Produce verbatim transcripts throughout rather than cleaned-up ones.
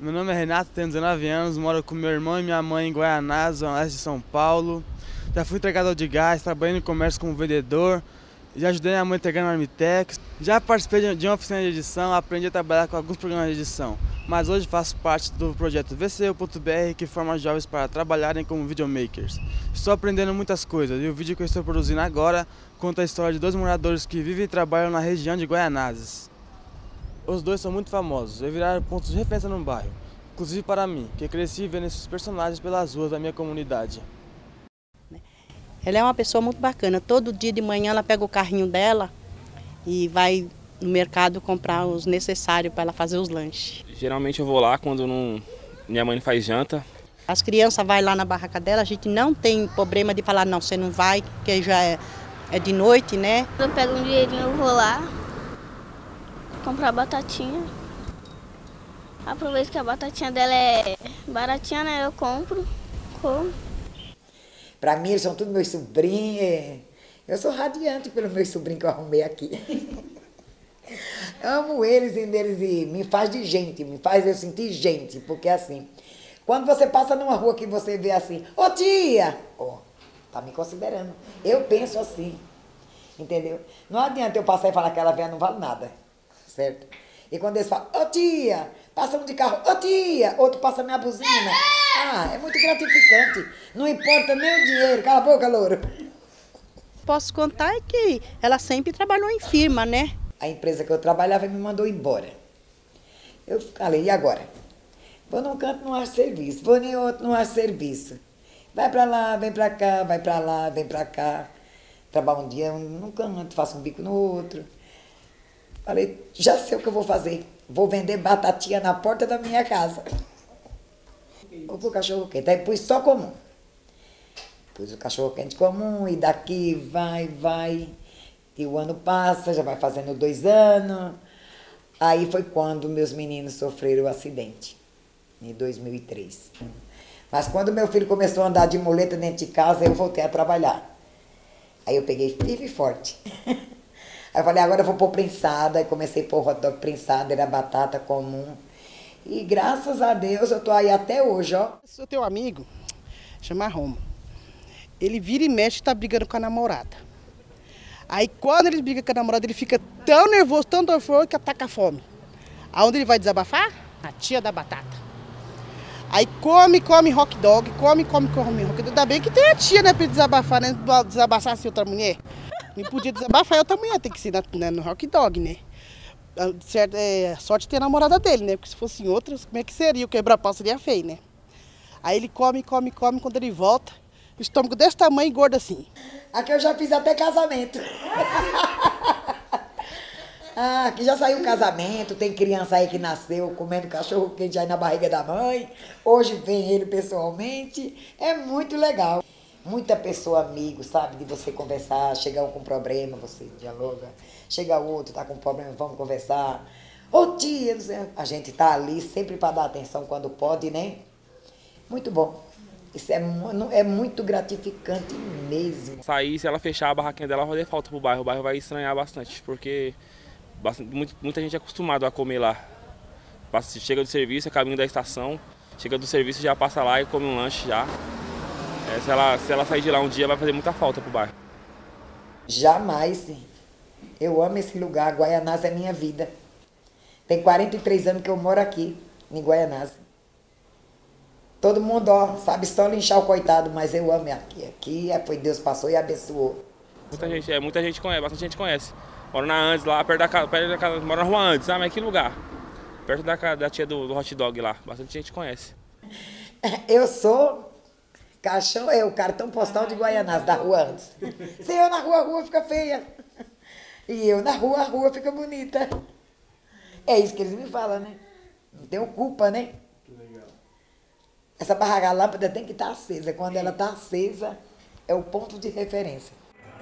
Meu nome é Renato, tenho dezenove anos, moro com meu irmão e minha mãe em Guaianazes, zona leste de São Paulo. Já fui entregador de gás, trabalhei no comércio como vendedor, já ajudei minha mãe a entregar no Armitex. Já participei de uma oficina de edição, aprendi a trabalhar com alguns programas de edição. Mas hoje faço parte do projeto V C U ponto B R, que forma jovens para trabalharem como videomakers. Estou aprendendo muitas coisas e o vídeo que eu estou produzindo agora conta a história de dois moradores que vivem e trabalham na região de Guaianazes. Os dois são muito famosos e viraram pontos de referência no bairro, inclusive para mim, que cresci vendo esses personagens pelas ruas da minha comunidade. Ela é uma pessoa muito bacana. Todo dia de manhã ela pega o carrinho dela e vai no mercado comprar os necessários para ela fazer os lanches. Geralmente eu vou lá quando não, minha mãe não faz janta. As crianças vão lá na barraca dela, a gente não tem problema de falar, não, você não vai, porque já é, é de noite, né? Eu pego um dinheirinho, eu vou lá comprar batatinha. Aproveito que a batatinha dela é baratinha, né? Eu compro, como. Para mim, eles são todos meus sobrinhos. Eu sou radiante pelos meus sobrinhos que eu arrumei aqui. Amo eles e eles e me faz de gente, me faz eu sentir gente. Porque assim, quando você passa numa rua que você vê assim, ô tia, ó, tá me considerando. Eu penso assim, entendeu? Não adianta eu passar e falar que aquela velha não vale nada, certo? E quando eles falam, ô tia, passa um de carro, ô tia, outro passa minha buzina. Ah, é muito gratificante. Não importa nem o dinheiro. Cala a boca, louro. Posso contar que ela sempre trabalhou em firma, né? A empresa que eu trabalhava me mandou embora. Eu falei, e agora? Vou num canto, não acho serviço. Vou em outro, não acho serviço. Vai pra lá, vem pra cá, vai pra lá, vem pra cá. Trabalho um dia num canto, faço um bico no outro. Falei, já sei o que eu vou fazer. Vou vender batatinha na porta da minha casa. Ou pro cachorro quente. Aí pus só comum. Pus o cachorro quente comum e daqui vai, vai. E o ano passa, já vai fazendo dois anos. Aí foi quando meus meninos sofreram o acidente, em dois mil e três. Mas quando meu filho começou a andar de muleta dentro de casa, eu voltei a trabalhar. Aí eu peguei firme e forte. Aí eu falei, agora eu vou pôr prensada. Aí comecei a pôr hot dog prensada, era batata comum. E graças a Deus eu tô aí até hoje, ó. Eu tenho um amigo, chama Roma. Ele vira e mexe e tá brigando com a namorada. Aí quando ele briga com a namorada, ele fica tão nervoso, tão nervoso que ataca a fome. Aonde ele vai desabafar? A tia da batata. Aí come, come hot dog, come, come, come hot dog. Ainda bem que tem a tia, né, pra ele desabafar, né? Desabafar assim outra mulher. Não podia desabafar outra mulher, tem que ser na, né, no hot dog, né? Certo, é, sorte ter a namorada dele, né? Porque se fossem outras, como é que seria? O quebra-pau seria feio, né? Aí ele come, come, come, quando ele volta, o estômago desse tamanho e gordo assim. Aqui eu já fiz até casamento. Ah, aqui já saiu casamento, tem criança aí que nasceu comendo cachorro quente aí na barriga da mãe. Hoje vem ele pessoalmente. É muito legal. Muita pessoa amigo, sabe? De você conversar, chegar um com problema, você dialoga. Chega outro, tá com problema, vamos conversar. Ô tia, a gente tá ali sempre para dar atenção quando pode, né? Muito bom. Isso é, é muito gratificante mesmo. Sair, se ela fechar a barraquinha dela, vai fazer falta pro bairro. O bairro vai estranhar bastante, porque bastante, muito, muita gente é acostumada a comer lá. Chega do serviço, é caminho da estação. Chega do serviço, já passa lá e come um lanche já. É, se, ela, se ela sair de lá um dia, vai fazer muita falta pro bairro. Jamais, sim. Eu amo esse lugar, Guaianazes é minha vida. Tem quarenta e três anos que eu moro aqui, em Guaianazes. Todo mundo, ó, sabe só linchar o coitado, mas eu amo aqui. Aqui foi Deus passou e abençoou. Muita gente, é, muita gente conhece, bastante gente conhece. Moro na Andes, lá perto da casa, perto da casa, moro na rua Andes, sabe? Mas que lugar? Perto da, da tia do, do hot dog lá, bastante gente conhece. Eu sou caixão, é o cartão postal de Guaianazes, da rua Andes. Se eu na rua, a rua fica feia. E eu na rua, a rua fica bonita. É isso que eles me falam, né? Não tenho culpa, né? Que legal. Essa barraca, a lâmpada tem que estar acesa. Quando ela está acesa, é o ponto de referência.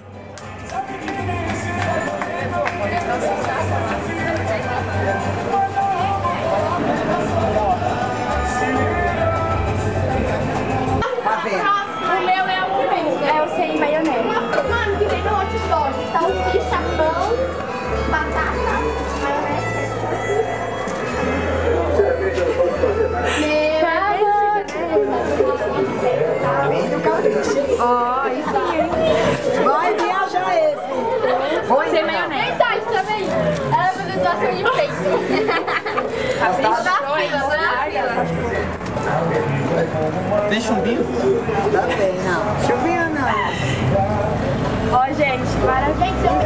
O meu é o é o sem maionese. Mano, que vem no hot dog, salsicha, pão, batata, maionese. Tem chumbinho? Também, não. Chumbinho não. Ó, gente, maravilhoso.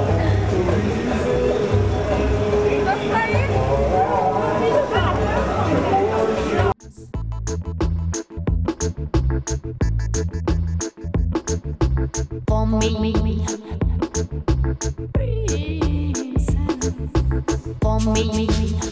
For me, for me.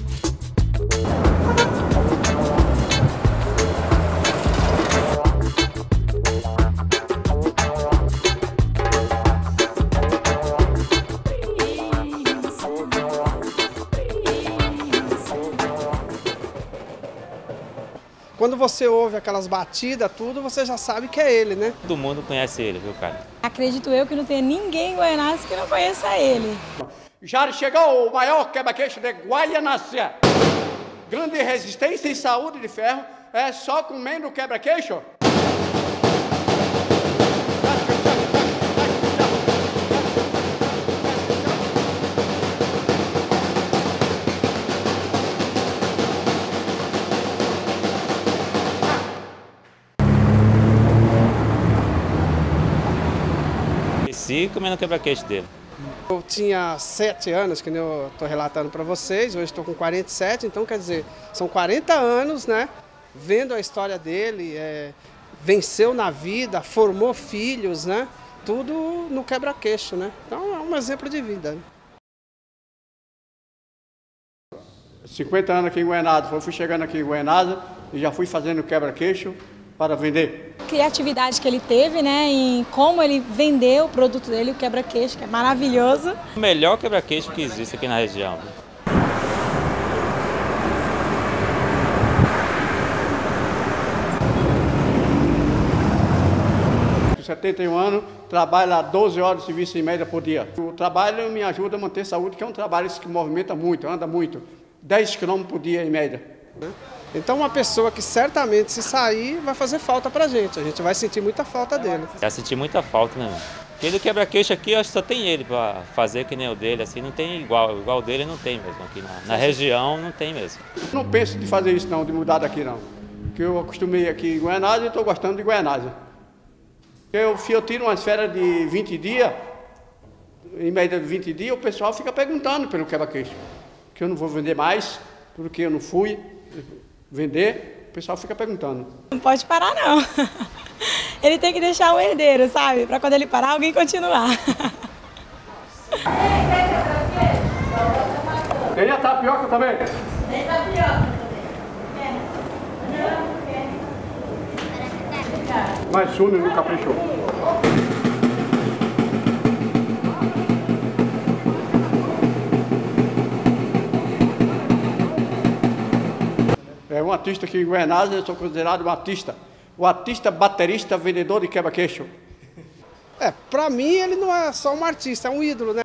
Quando você ouve aquelas batidas, tudo, você já sabe que é ele, né? Todo mundo conhece ele, viu, cara? Acredito eu que não tem ninguém em Guaianazes que não conheça ele. Já chegou o maior quebra-queixo de Guaianazes. Grande resistência e saúde de ferro. É só comendo quebra-queixo. Cresci comendo quebra-queixo dele. Eu tinha sete anos, que eu estou relatando para vocês, hoje estou com quarenta e sete, então quer dizer, são quarenta anos, né? Vendo a história dele, é, venceu na vida, formou filhos, né? Tudo no quebra-queixo, né? Então é um exemplo de vida. Né? cinquenta anos aqui em Guaianazes, eu fui chegando aqui em Guaianazes e já fui fazendo quebra-queixo para vender. A criatividade que ele teve, né, em como ele vendeu o produto dele, o quebra-queixo, que é maravilhoso. O melhor quebra-queixo que existe aqui na região. setenta e um anos, trabalho doze horas de serviço em média por dia. O trabalho me ajuda a manter saúde, que é um trabalho que movimenta muito, anda muito. dez quilômetros por dia em média. Então uma pessoa que certamente se sair vai fazer falta pra gente, a gente vai sentir muita falta dele. Já senti muita falta, né? Porque do quebra-queixo aqui, eu acho que só tem ele pra fazer que nem o dele, assim, não tem igual, igual o dele não tem mesmo, aqui na, na região não tem mesmo. Não penso de fazer isso não, de mudar daqui não, porque eu acostumei aqui em Guaianazes e estou gostando de Guaianazes. Eu, eu tiro umas férias de vinte dias, em média de vinte dias, o pessoal fica perguntando pelo quebra-queixo, que eu não vou vender mais, porque eu não fui vender, o pessoal fica perguntando. Não pode parar não. Ele tem que deixar o herdeiro, sabe? Para quando ele parar, alguém continuar. Tem a tapioca também? Tem tapioca. Mas Júnior não caprichou. É um artista aqui em Guaianazes, eu sou considerado um artista. O artista, baterista, vendedor de quebra-queixo. É, pra mim ele não é só um artista, é um ídolo, né?